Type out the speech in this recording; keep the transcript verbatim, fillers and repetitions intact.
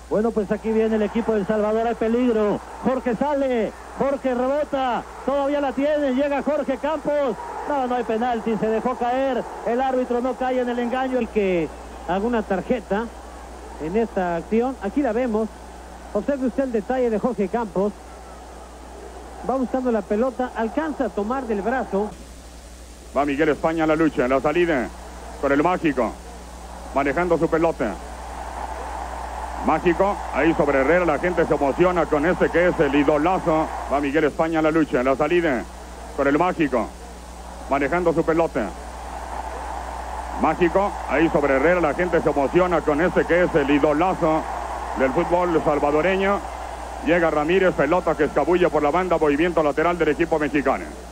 Bueno, pues aquí viene el equipo del Salvador, hay peligro. Jorge sale, Jorge rebota, todavía la tiene, llega Jorge Campos. No, no hay penalti, se dejó caer. El árbitro no cae en el engaño. El que haga una tarjeta en esta acción, aquí la vemos. Observe usted el detalle de Jorge Campos. Va buscando la pelota, alcanza a tomar del brazo. Va Miguel España a la lucha, en la salida con el Mágico, manejando su pelota. Mágico, ahí sobre Herrera, la gente se emociona con este que es el idolazo. Va Miguel España a la lucha, en la salida con el Mágico, manejando su pelota. Mágico, ahí sobre Herrera, la gente se emociona con este que es el idolazo del fútbol salvadoreño. Llega Ramírez, pelota que escabulle por la banda, movimiento lateral del equipo mexicano.